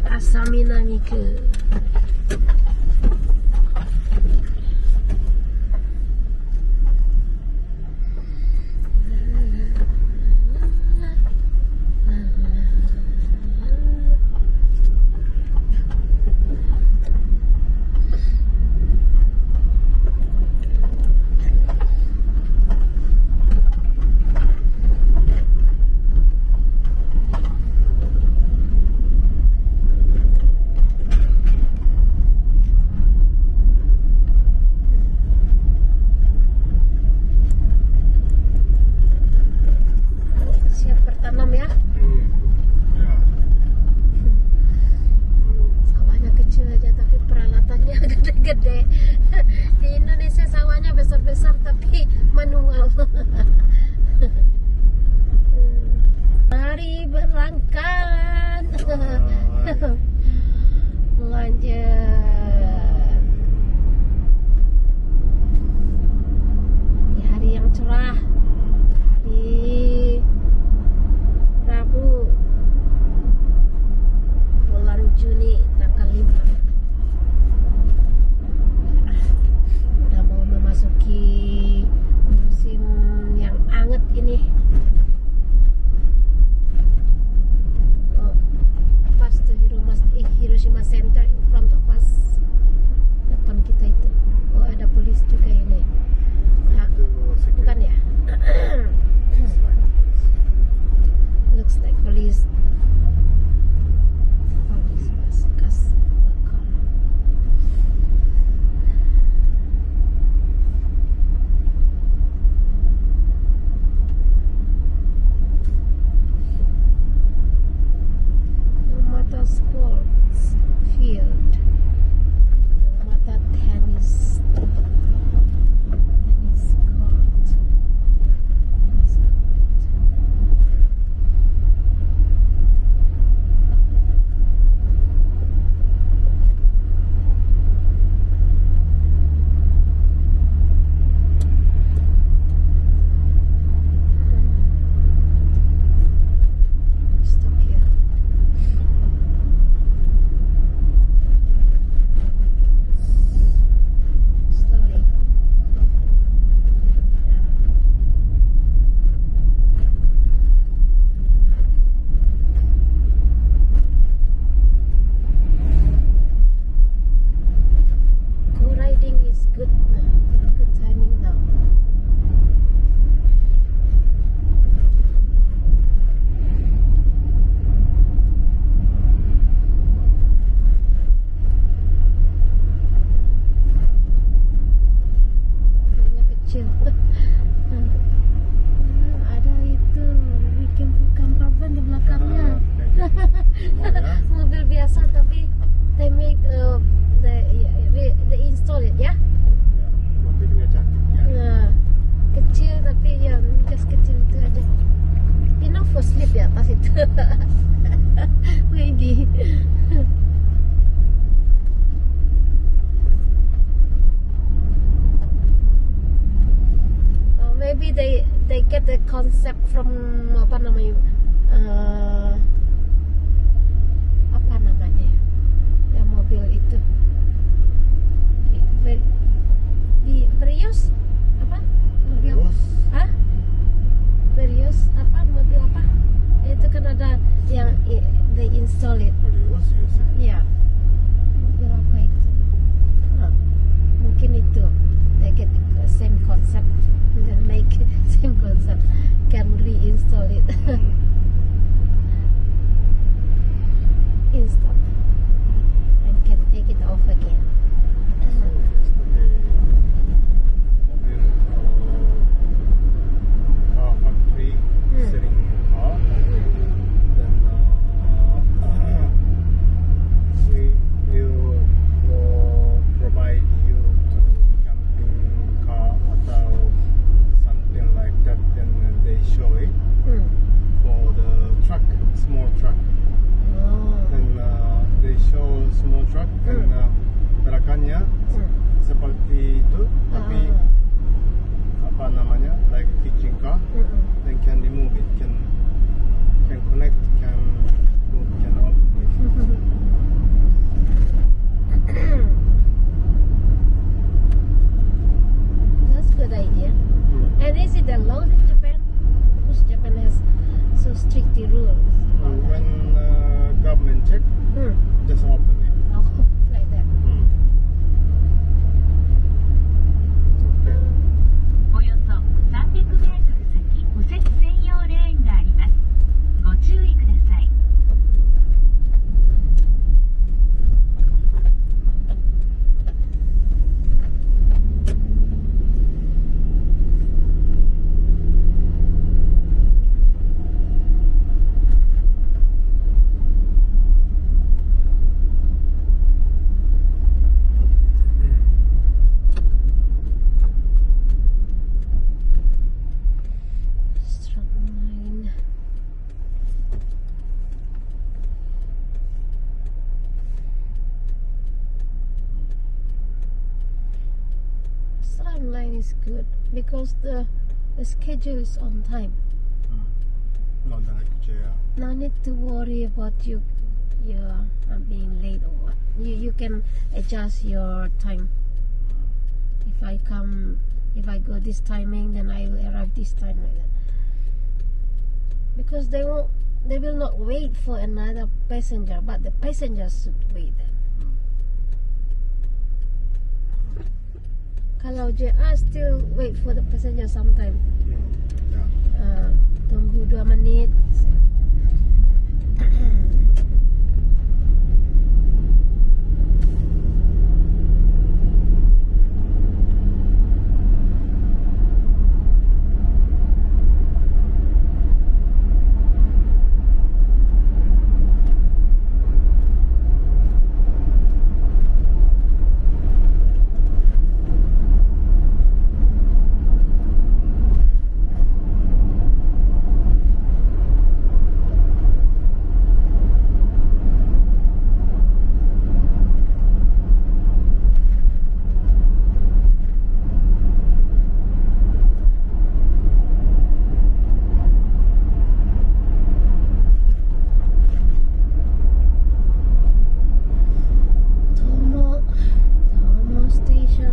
Asami Namiku. Mari berangkat. Lanjut di hari yang cerah, hari Rabu bulan Juni tanggal 5. Udah mau memasuki musim yang anget ini. Hiroshima Center in front of us. Depan kita itu. Oh, ada polis juga ini. Nah, bukan ya? Looks like police. Police gas bakar. Mata sport field, mata tennis court. Stop here. Slowly. Go riding is good now. Good timing now. Banyak kecil. Ada itu bikin camper van di belakangnya. Mobil biasa tapi they make they install it ya. Mobilnya cantik ya. Nah, kecil tapi ya just kecil itu aja. Enough for sleep ya pas itu. Maybe. Maybe they get the concept from apa namanya ya mobil itu Prius apa mobil Prius apa mobil apa itu kan ada yang they install it ya mobil apa itu mungkin itu they get the same concept and make same concept can reinstall it install and can take it off again. Factory selling car. Then we will provide you to camping car atau something like that. Then they show it for the truck, small truck. Then they show small truck dan belakangnya seperti itu, tapi apa namanya, like kitchen car. Then can remove it, can connect, can move, can off. there laws in Japan? Because Japan has so strict rules. When government check, just open it. Oh, like that. Okay. およそ300メートル先、右折専用レーンがあります。ご注意ください。 Straight line. Straight line is good because the schedule is on time. Not like jail. No need to worry about you're being late or what. You can adjust your time. If I go this timing, then I will arrive this time like that. Because they will not wait for another passenger, but the passengers should wait. Kalau JR still wait for the passenger sometime. Yeah. Tunggu 2 menit. Tomo station.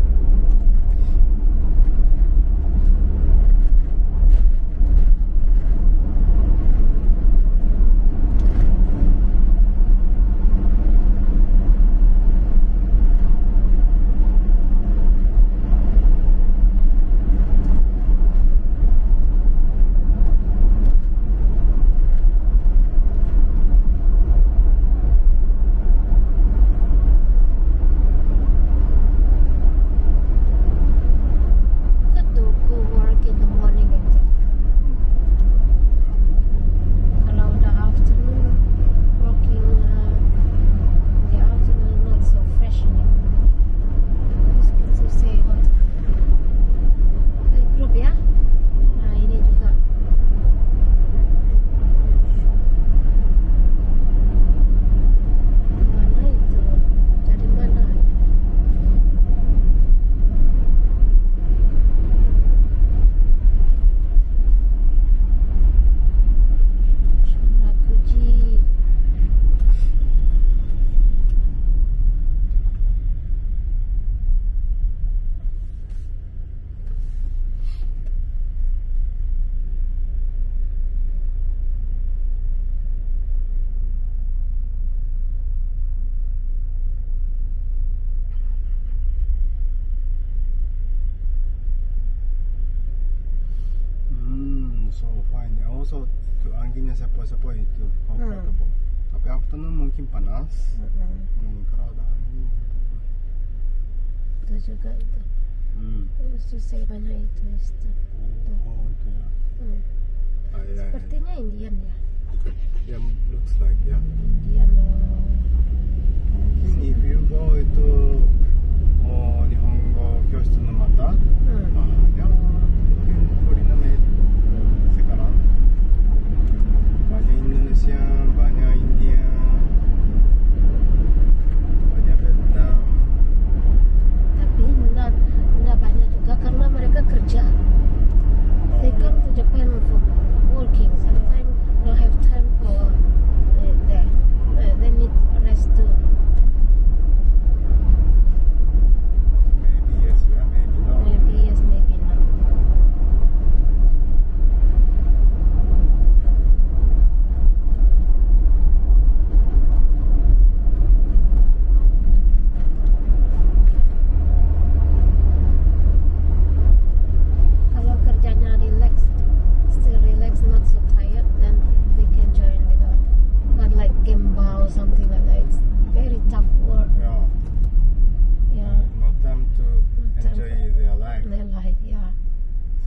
Good to go work in the morning again. Kalau the afternoon working in the afternoon not so fresh anymore. It's good to say what. Group ya. Nah ini juga. Mana itu? Dari mana? Shunrakuji. So fine. Also to anginnya sepoi-sepoi itu comfortable. Tapi afternoon mungkin panas. Kalau ada angin. Itu juga itu. Terus saya banyak itu. Oh itu ya. Ya. Sepertinya Indian ya. Yeah, looks like ya. Indian. Mungkin if you go itu Nihongo 교室のmata, banyak mungkin foreigner sekarang. Banyak Indonesia, banyak India, banyak Vietnam. Tapi enggak banyak juga karena mereka kerja. They come to Japan for working. Sometimes don't have time for that. They need rest too. Maybe yes, yeah, maybe.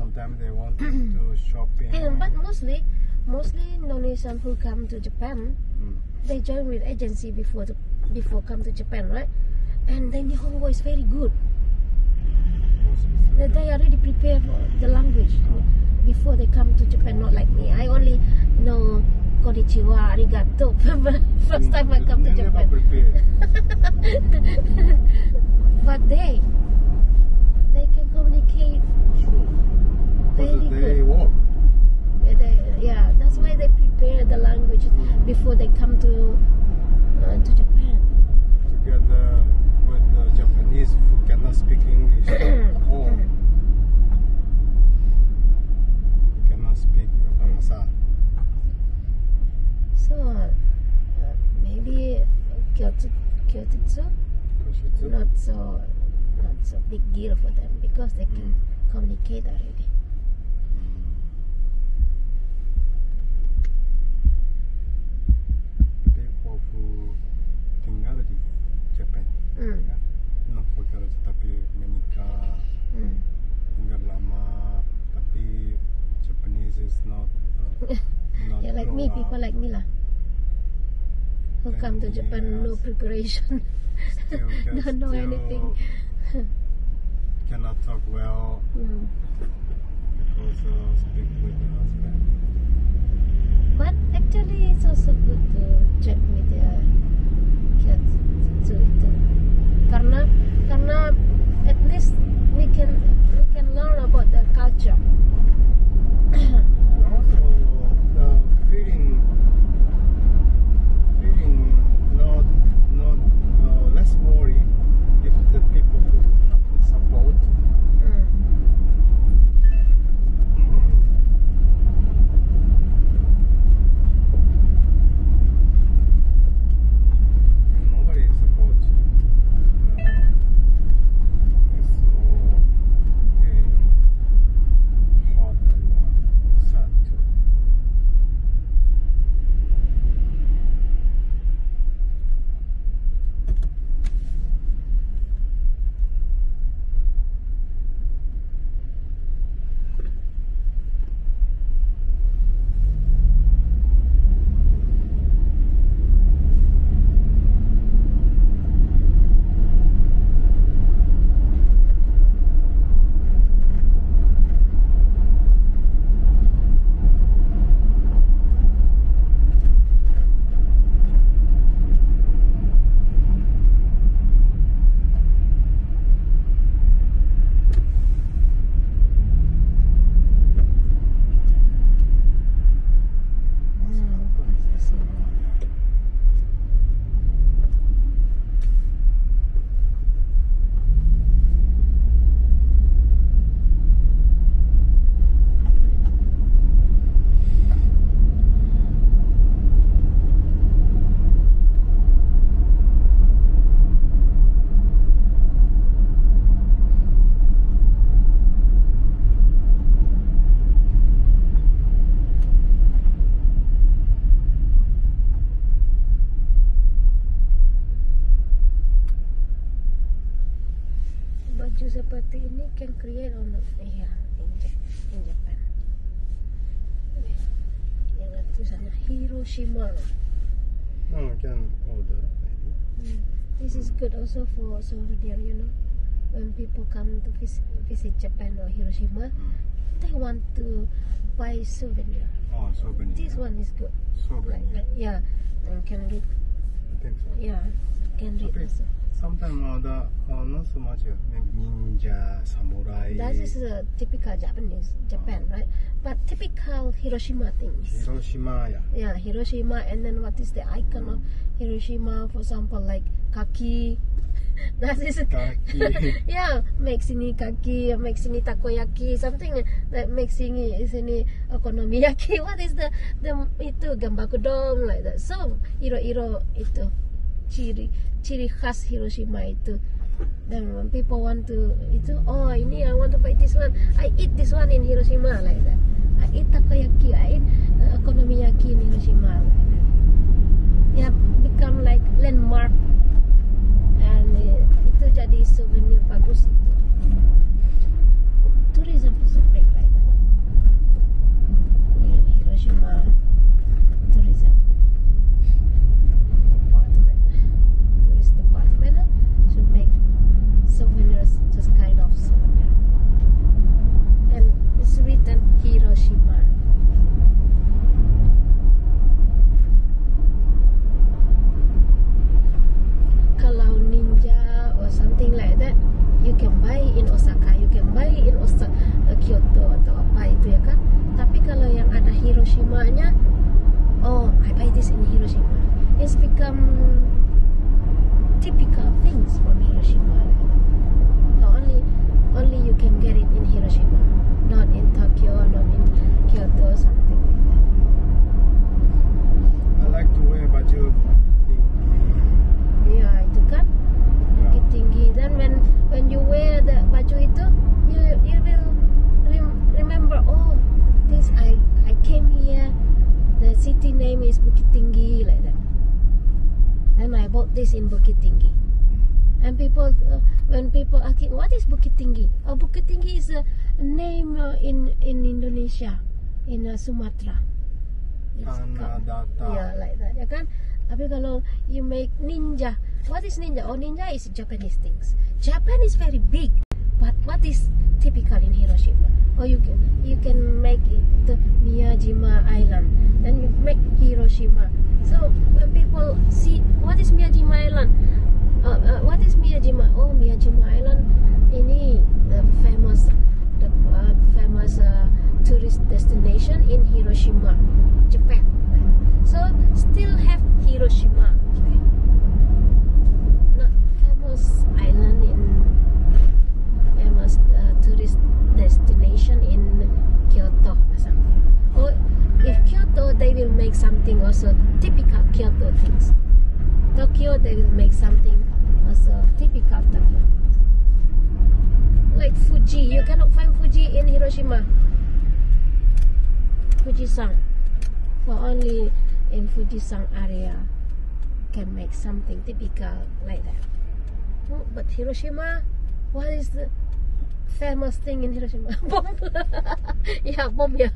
sometimes they want to do shopping. But mostly Indonesian who come to Japan, they join with agency before come to Japan, right? And then Nihongo is very good. They already prepared for the language before they come to Japan. Not like me. I only know konnichiwa, arigato. First time I come to Japan. But they can communicate very They good. work. Yeah, that's why they prepare the language before they come to Japan. Together with the Japanese who cannot speak English at all. Who cannot speak bahasa. So maybe Kyotitsu not so big deal for them because they can communicate already. People who tinggal di Japan, ya, not foreigners tapi menikah, tinggal lama, tapi Japanese is not Yeah, like me, grow up. people like me lah, who come to Japan no Yes. preparation, don't know anything. Cannot talk well because speak with the husband. But actually, it's also good to check with the kids to itu. Karena at least we can learn about the culture. And also feeling not less worry if the people who support. Nobody support. It's all feeling hot and sad too. Baju seperti ini can create on the in Japan. Yang ada tulisannya Hiroshima. No, can order maybe. This is good also for souvenir, you know. When people come to visit Japan or Hiroshima, they want to buy souvenir. Oh, souvenir. This one is good. Souvenir. Yeah, and can read. I think so. Yeah, can read Tapi also. sometimes not so much. Maybe ninja, samurai. That is typical Japan, right? But typical Hiroshima things. Hiroshima, yeah. Yeah, Hiroshima, and then what is the icon of Hiroshima? For example, like kaki. That is Kaki. yeah, make sini kaki, make sini takoyaki, something that makes sini okonomiyaki. What is the itu gambakudong like that? So iro itu ciri khas Hiroshima itu. Then when people want to itu, oh ini I want to buy this one, I eat this one in Hiroshima like that. I eat takoyaki, I eat okonomiyaki in Hiroshima like that. Yeah, become like landmark. And itu jadi souvenir bagus itu. Tourism also great like that. Hiroshima. It's become typical things from Hiroshima. Only you can get it in Hiroshima, not in Tokyo, not in Kyoto, something like that. I like to wear baju tinggi. Ya, itu kan Ya. bukit tinggi. Dan when you wear the baju itu, you will remember, oh, this I came here. The city name is Bukit Tinggi, like that. And I bought this in Bukit Tinggi. And people, when people ask, what is Bukit Tinggi? Oh, Bukit Tinggi is a name in Indonesia, in Sumatra. It's called- Data. Yeah, like that. Ya kan? Tapi kalau you make ninja, what is ninja? Oh, ninja is Japanese things. Japan is very big, but what is typical in Hiroshima? Oh, you can make it the Miyajima Island, then you make Hiroshima. So when people see what is Miyajima Island, what is Miyajima? Oh, Miyajima Island ini the famous tourist destination in Hiroshima, Japan. So still have Hiroshima, not famous island in famous tourist destination in Kyoto or something. Or if Kyoto, they will make something also typical Kyoto things. Tokyo, they will make something also typical Tokyo. Like Fuji, you cannot find Fuji in Hiroshima. Fujisan, for only in Fujisan area can make something typical like that. Oh, but Hiroshima, what is the famous thing in Hiroshima? Bomb. Yeah, bomb. Yeah.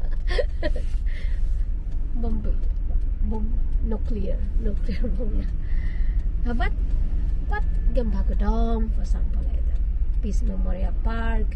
Bomb. Nuclear bomb. Yeah. But Gembaku Dome, for example, like that. Peace Memorial Park,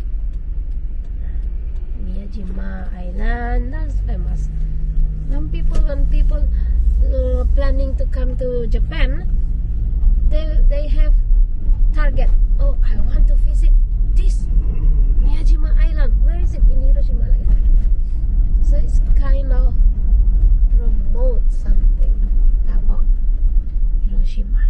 Miyajima Island, that's famous. When people planning to come to Japan, they have target. Oh, I want to visit this Miyajima Island. Where is it? In Hiroshima, like that. So it's kind of promote something about Hiroshima.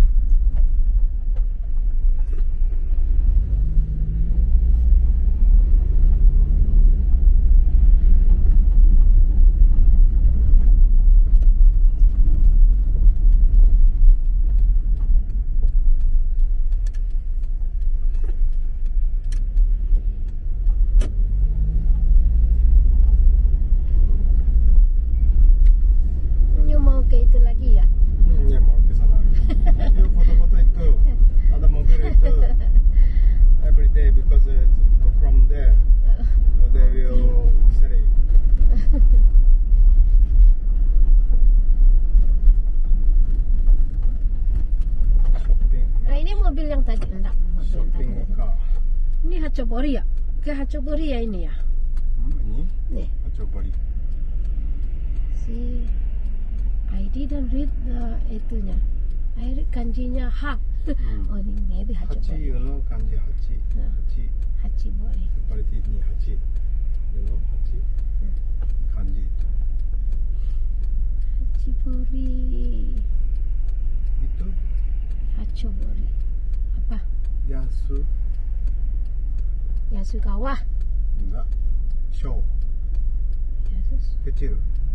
You mau ke itu lagi ya? Ya mau ke sana. Itu foto-foto itu ada mobil itu every day because from there so they will sell it. Shopping. Nah, ini mobil yang tadi enggak. Mobil yang Shopping tadi. car. Ini Hachobori ya? Ke Hachobori ya ini ya? Ini Nih, Hachobori. see, I didn't read the itunya. I read kanjinya ha. Oh, ini maybe Hachi, Hachobori. you know kanji hachi. Ya. Hachi. Hachibori. Seperti ini hachi. You know hachi. Kanji itu. Hachibori. Itu Hachobori. Apa? Yasu. Yasugawa. Enggak. Show. Yasus. Kecil.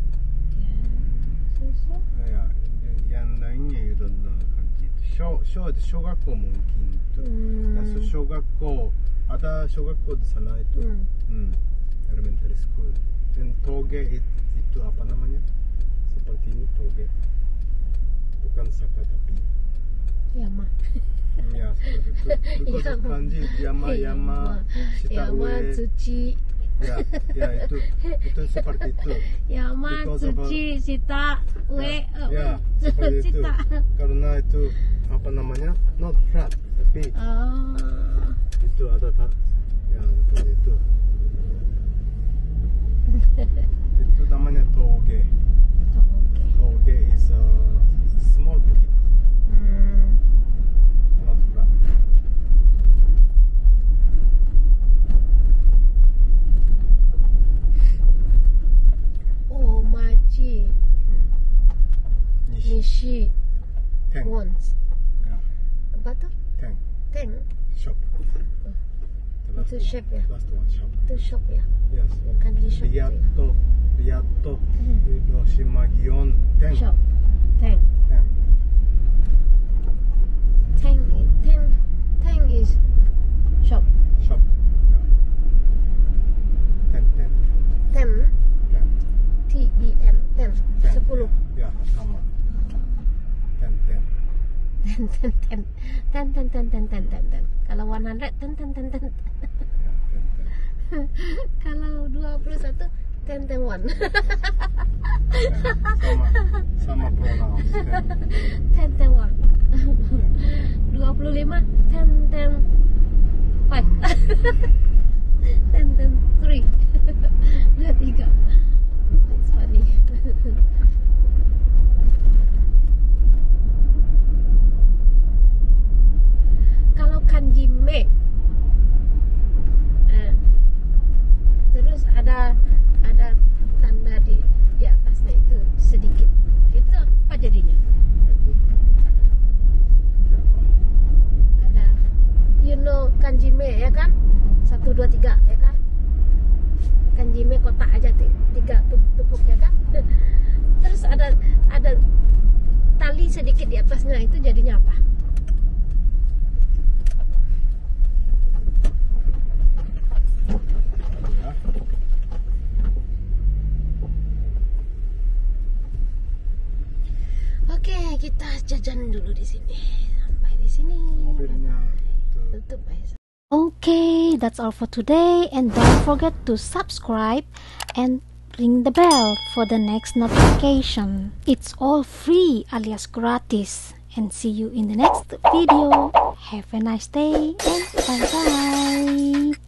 Yasusu. Ya, yang lainnya you don't know kanji itu. Show itu 小学校 mungkin itu. Yasu 小学校 ada 小学校 di sana itu. Elementary school. Dan toge itu apa namanya? Seperti ini toge. Bukan saka tapi Yama. ya seperti itu. Because Yama. kanji yama shita Yama ue. Tsuchi. Ya itu seperti itu. Yama Because of Tsuchi Shita Ue. Ya, seperti itu. Shita. Karena itu apa namanya? Not flat, tapi Oh. itu ada ya seperti itu. Itu namanya toge. Toge. Toge is a small bukit, not flat. Oh, Machi. Itu shop ya? Last one shop. Itu shop ya? Yes. Kanji shop. Riyato Hiroshima Gion Ten. Shop. Teng. Ten. Teng is shop. Shop. Yeah. Ten. Tem. Ten. T-E-M. Tem. 10. Ya, sama. Ten. Ten. Kalau 100 ten. Ya, ten. Kalau 21 ten. Sama pronoun. Ten. 25 ten. 5. 3. 23. That's funny. Kalau kanji me, terus ada tanda di atasnya itu sedikit, itu apa jadinya? Ada, you know kanji me ya kan? 1, 2, 3 ya kan? Kanji me kotak aja 3 tupuk ya kan? Terus ada tali sedikit di atasnya, itu jadinya apa? Oke, kita jajan dulu di sini. Sampai di sini. Mobilnya Tutup aja. Okay, that's all for today, and don't forget to subscribe and ring the bell for the next notification. It's all free alias gratis, and see you in the next video. Have a nice day and bye bye.